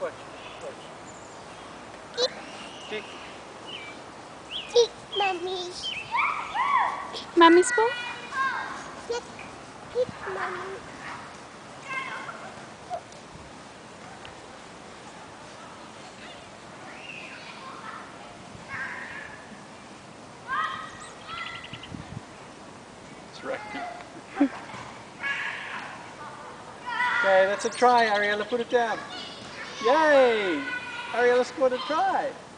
Watch. Kick. Kick, Mommy. Kick Mommy's ball? Yes, kick, Mommy. It's rugby. Okay, that's a try, Ariella. Put it down. Yay! Ariella scored a try.